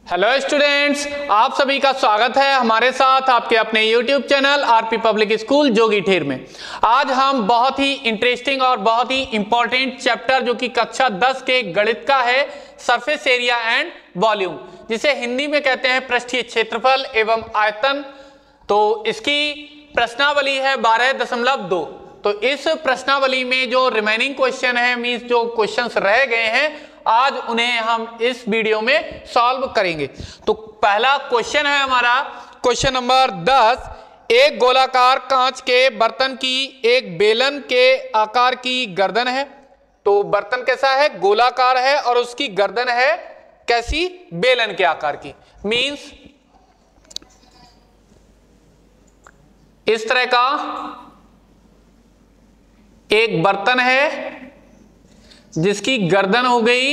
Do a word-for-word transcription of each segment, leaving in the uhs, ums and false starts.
Hello students, आप सभी का स्वागत है हमारे साथ आपके अपने YouTube channel RP public school Jogi Ther में। आज हम बहुत ही इंटरेस्टिंग और बहुत ही इंपॉर्टेंट चैप्टर जो कि कक्षा दस के गणित का है, सरफेस एरिया एंड वॉल्यूम, जिसे हिंदी में कहते हैं पृष्ठीय क्षेत्रफल एवं आयतन। तो इसकी प्रश्नावली है बारह दशमलव दो। तो इस प्रश्नावली में जो रिमेनिंग क्वेश्चन है, मींस जो क्वेश्चंस रह गए हैं, आज उन्हें हम इस वीडियो में सॉल्व करेंगे। तो पहला क्वेश्चन है हमारा क्वेश्चन नंबर दस। एक गोलाकार कांच के बर्तन की एक बेलन के आकार की गर्दन है। तो बर्तन कैसा है? गोलाकार है और उसकी गर्दन है कैसी? बेलन के आकार की। मींस इस तरह का एक बर्तन है जिसकी गर्दन हो गई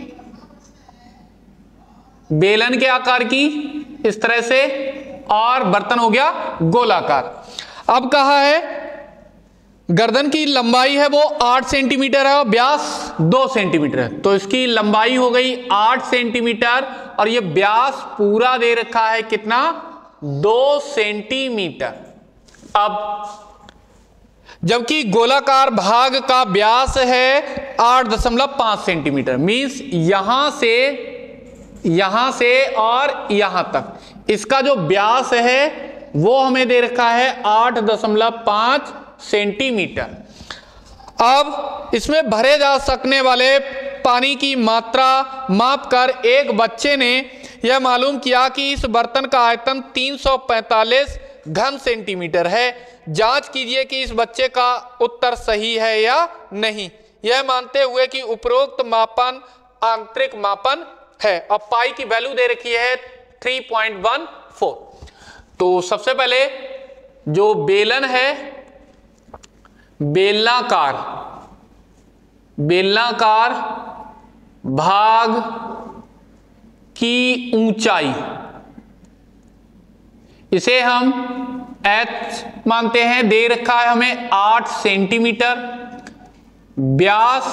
बेलन के आकार की इस तरह से, और बर्तन हो गया गोलाकार। अब कहा है गर्दन की लंबाई है वो आठ सेंटीमीटर है और व्यास दो सेंटीमीटर है। तो इसकी लंबाई हो गई आठ सेंटीमीटर और ये व्यास पूरा दे रखा है कितना? दो सेंटीमीटर। अब जबकि गोलाकार भाग का व्यास है आठ दशमलव पांच सेंटीमीटर। मींस यहां से यहां से और यहां तक इसका जो व्यास है वो हमें दे रखा है आठ दशमलव पांच सेंटीमीटर। अब इसमें भरे जा सकने वाले पानी की मात्रा मापकर एक बच्चे ने यह मालूम किया कि इस बर्तन का आयतन तीन सौ पैंतालीस घन सेंटीमीटर है। जांच कीजिए कि इस बच्चे का उत्तर सही है या नहीं, यह मानते हुए कि उपरोक्त मापन आंतरिक मापन है। अब पाई की वैल्यू दे रखी है तीन पॉइंट एक चार। तो सबसे पहले जो बेलन है, बेलनाकार बेलनाकार भाग की ऊंचाई, इसे हम एच मानते हैं, दे रखा है हमें आठ सेंटीमीटर। व्यास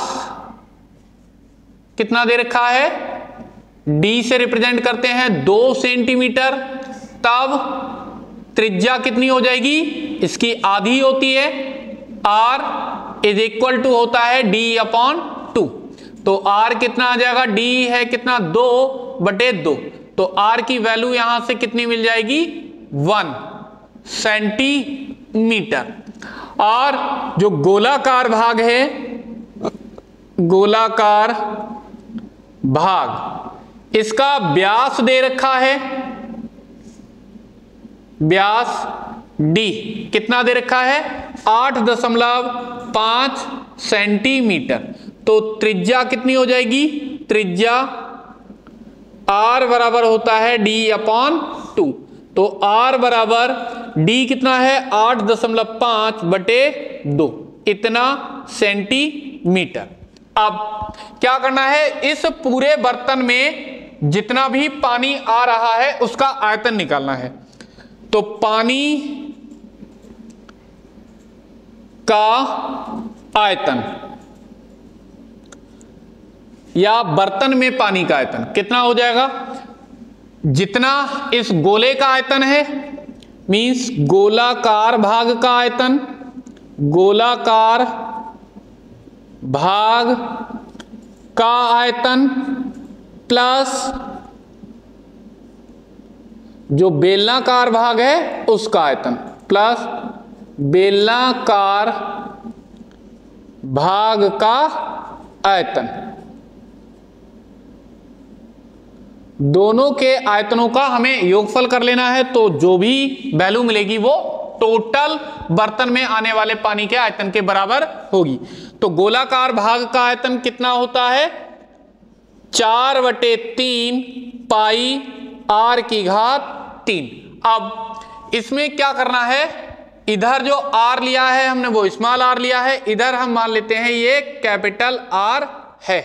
कितना दे रखा है? डी से रिप्रेजेंट करते हैं दो सेंटीमीटर। तब त्रिज्या कितनी हो जाएगी? इसकी आधी होती है। आर इज इक्वल टू होता है डी अपॉन टू। तो आर कितना आ जाएगा? डी है कितना? दो बटे दो। तो आर की वैल्यू यहां से कितनी मिल जाएगी? One centimetre. और जो गोलाकार भाग है, गोलाकार भाग, इसका व्यास दे रखा है, व्यास डी कितना दे रखा है? आठ दशमलव पांच सेंटीमीटर। तो त्रिज्या कितनी हो जाएगी? त्रिज्या आर बराबर होता है डी अपॉन टू। तो R बराबर D कितना है? आठ दशमलव पांच बटे दो, इतना सेंटीमीटर। अब क्या करना है? इस पूरे बर्तन में जितना भी पानी आ रहा है उसका आयतन निकालना है। तो पानी का आयतन या बर्तन में पानी का आयतन कितना हो जाएगा? जितना इस गोले का आयतन है, मींस गोलाकार भाग का आयतन, गोलाकार भाग का आयतन प्लस जो बेलनाकार भाग है उसका आयतन, प्लस बेलनाकार भाग का आयतन। दोनों के आयतनों का हमें योगफल कर लेना है। तो जो भी वैल्यू मिलेगी वो टोटल बर्तन में आने वाले पानी के आयतन के बराबर होगी। तो गोलाकार भाग का आयतन कितना होता है? चार बटे तीन पाई आर की घात तीन। अब इसमें क्या करना है? इधर जो आर लिया है हमने वो स्मॉल आर लिया है, इधर हम मान लेते हैं ये कैपिटल आर है।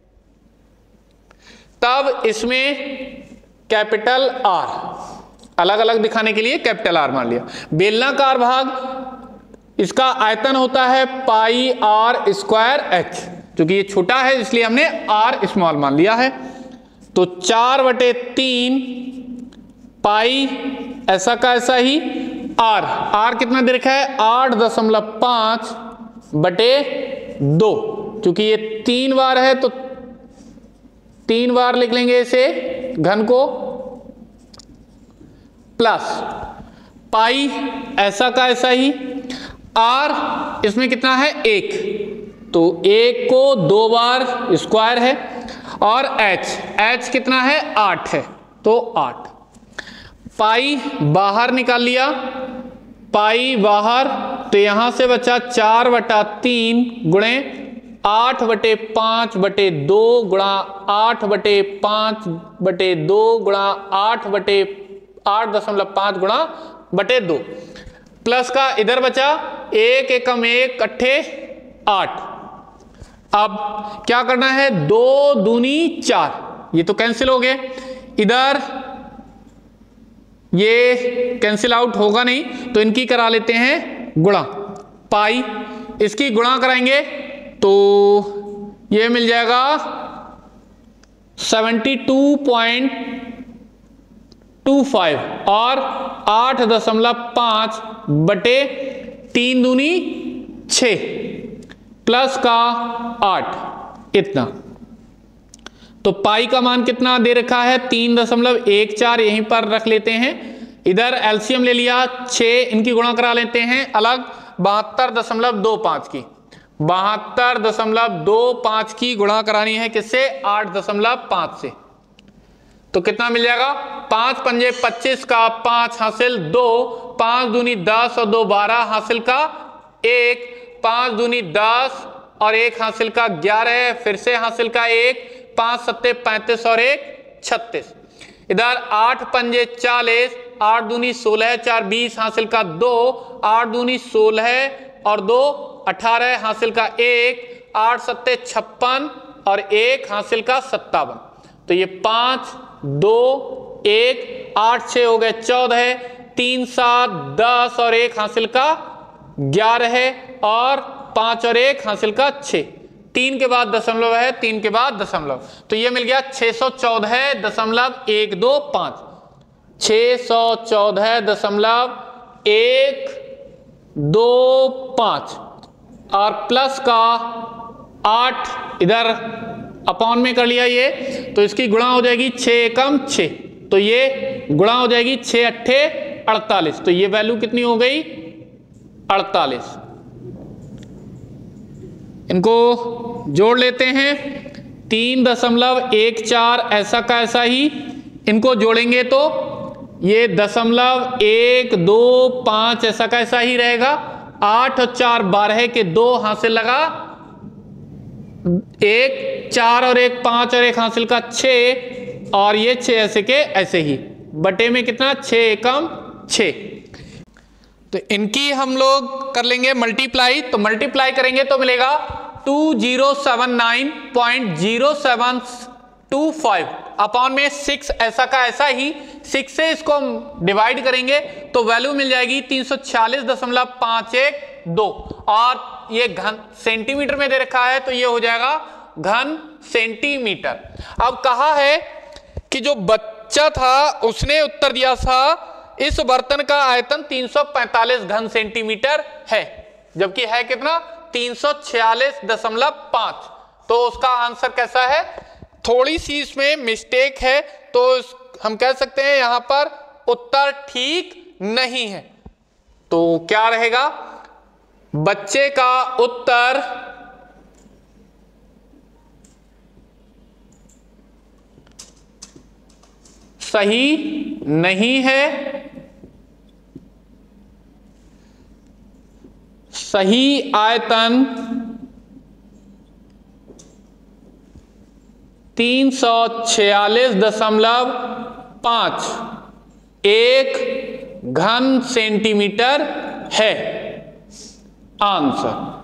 तब इसमें कैपिटल आर अलग अलग दिखाने के लिए कैपिटल आर मान लिया। बेलनाकार भाग, इसका आयतन होता है पाई आर स्क्वायर एच, क्योंकि ये छोटा है इसलिए हमने आर स्मॉल मान लिया है। तो चार बटे तीन पाई ऐसा का ऐसा ही आर, आर कितना दे रखा है आठ दशमलव पांच बटे दो, क्योंकि ये तीन बार है तो तीन बार लिख लेंगे इसे घन को, प्लस पाई ऐसा का ऐसा ही आर इसमें कितना है एक, तो एक को दो बार स्क्वायर है, और एच एच कितना है आठ है तो आठ, पाई बाहर निकाल लिया, पाई बाहर तो यहां से बचा चार बटा तीन गुणे आठ बटे पांच बटे दो गुणा आठ बटे पांच बटे दो गुणा आठ बटे आठ दशमलव पांच गुणा बटे दो, प्लस का इधर बचा एक एकम एक अट्ठे आठ। अब क्या करना है, दो दूनी चार, ये तो कैंसिल हो गए, इधर ये कैंसिल आउट होगा नहीं तो इनकी करा लेते हैं गुणा, पाई इसकी गुणा कराएंगे तो ये मिल जाएगा seventy two point two five और आठ दशमलव पांच बटे तीन दूनी छ प्लस का आठ, इतना। तो पाई का मान कितना दे रखा है तीन दशमलव एक चार, यहीं पर रख लेते हैं, इधर एलसीएम ले लिया छः, इनकी गुणा करा लेते हैं अलग, बहत्तर दशमलव दो पांच की, बहत्तर दशमलव दो पांच की गुणा करानी है किससे, आठ दशमलव पांच से, तो कितना मिल जाएगा, पांच पंजे पच्चीस का पांच हासिल दो, पांच दूनी दस और दो बारह हासिल का एक, पांच दूनी दस और एक हासिल का ग्यारह, फिर से हासिल का एक, पांच सत्ते पैंतीस और एक छत्तीस, इधर आठ पंजे चालीस, आठ दूनी सोलह, चार बीस हासिल का दो, आठ दूनी सोलह और दो अठारह हासिल का एक, आठ सत्ते छप्पन और एक हासिल का सत्तावन, तो ये पांच दो एक आठ छः हो गए चौदह, तीन सात दस और एक हासिल का ग्यारह और पांच और एक हासिल का छः, तीन के बाद दशमलव है, तीन के बाद दशमलव, तो ये मिल गया छः सौ चौदह दशमलव एक दो पांच, छः सौ चौदह दशमलव एक दो पांच और प्लस का आठ इधर अपॉन में कर लिया ये, तो इसकी गुणा हो जाएगी छः एकम छः, तो ये गुणा हो जाएगी छः अट्ठे अड़तालीस, तो ये वैल्यू कितनी हो गई अड़तालीस। इनको जोड़ लेते हैं, तीन दशमलव एक चार ऐसा का ऐसा ही, इनको जोड़ेंगे तो ये दशमलव एक दो पांच ऐसा का ऐसा ही रहेगा, आठ और चार बारह के दो हासिल लगा एक, चार और एक पांच और एक हासिल का छः और ये छः ऐसे के ऐसे ही, बटे में कितना छः एकम छः, तो इनकी हम लोग कर लेंगे मल्टीप्लाई, तो मल्टीप्लाई करेंगे तो मिलेगा two zero seven nine point zero seven two five upon में सिक्स ऐसा का ऐसा ही, सिक्स से इसको हम डिवाइड करेंगे तो वैल्यू मिल जाएगी तीन सौ छियालीस दशमलव पांच एक दो, और ये घन सेंटीमीटर में दे रखा है तो ये हो जाएगा घन सेंटीमीटर। अब कहा है कि जो बच्चा था उसने उत्तर दिया था इस बर्तन का आयतन तीन सौ पैंतालीस घन सेंटीमीटर है, जबकि है कितना तीन सौ छियालीस दशमलव पांच, तो उसका आंसर कैसा है, थोड़ी सी इसमें मिस्टेक है तो हम कह सकते हैं यहां पर उत्तर ठीक नहीं है, तो क्या रहेगा, बच्चे का उत्तर सही नहीं है, सही आयतन तीन सौ छियालीस दशमलव पांच एक घन सेंटीमीटर है आंसर।